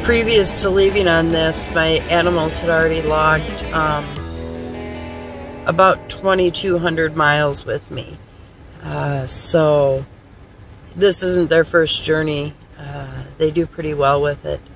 Previous to leaving on this, my animals had already logged about 2,200 miles with me. So this isn't their first journey. They do pretty well with it.